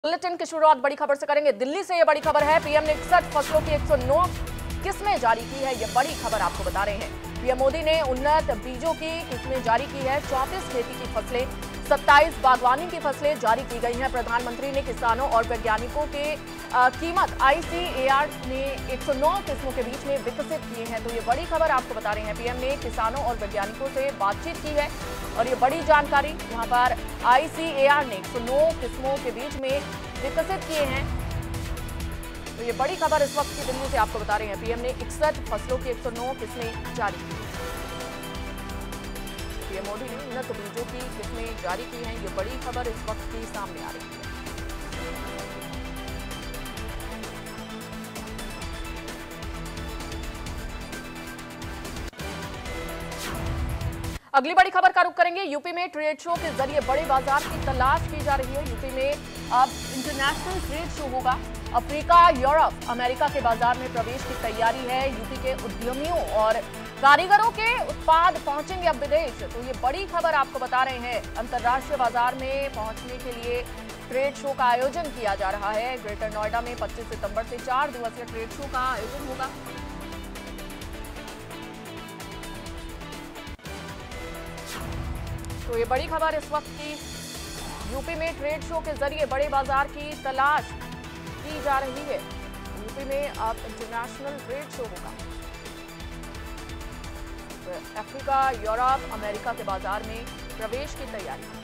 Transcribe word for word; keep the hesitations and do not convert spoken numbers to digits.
Bulletin की शुरुआत बड़ी खबर से करेंगे। दिल्ली से ये बड़ी खबर है। पीएम ने इकसठ फसलों की एक सौ नौ किस्में जारी की है। ये बड़ी खबर आपको बता रहे हैं। पीएम मोदी ने उन्नत बीजों की किस्में जारी की है। चौंतीस खेती की फसलें, सत्ताईस बागवानी की फसलें जारी की गई हैं। प्रधानमंत्री ने किसानों और वैज्ञानिकों के आ, कीमत आईसीएआर ने एक सौ नौ किस्मों के बीच में विकसित किए हैं। तो ये बड़ी खबर आपको बता रहे हैं। पीएम ने किसानों और वैज्ञानिकों से बातचीत की है और ये बड़ी जानकारी यहाँ पर आईसीएआर ने एक सौ नौ किस्मों के बीच में विकसित किए हैं। तो ये बड़ी खबर इस वक्त की दिल्ली से आपको बता रहे हैं। पीएम ने इकसठ फसलों की एक सौ नौ किस्में जारी की। पीएम मोदी ने उन्नत बीजों की किस्में जारी की हैं। ये बड़ी खबर इस वक्त की सामने आ रही है। अगली बड़ी खबर का रुख करेंगे। यूपी में ट्रेड शो के जरिए बड़े बाजार की तलाश की जा रही है। यूपी में अब इंटरनेशनल ट्रेड शो होगा। अफ्रीका, यूरोप, अमेरिका के बाजार में प्रवेश की तैयारी है। यूपी के उद्यमियों और कारीगरों के उत्पाद पहुंचेंगे अब विदेश। तो ये बड़ी खबर आपको बता रहे हैं। अंतर्राष्ट्रीय बाजार में पहुंचने के लिए ट्रेड शो का आयोजन किया जा रहा है। ग्रेटर नोएडा में पच्चीस सितंबर से चार दिवसीय ट्रेड शो का आयोजन होगा। तो ये बड़ी खबर इस वक्त की। यूपी में ट्रेड शो के जरिए बड़े बाजार की तलाश की जा रही है। यूपी में अब इंटरनेशनल ट्रेड शो होगा। तो अफ्रीका, यूरोप, अमेरिका के बाजार में प्रवेश की तैयारी।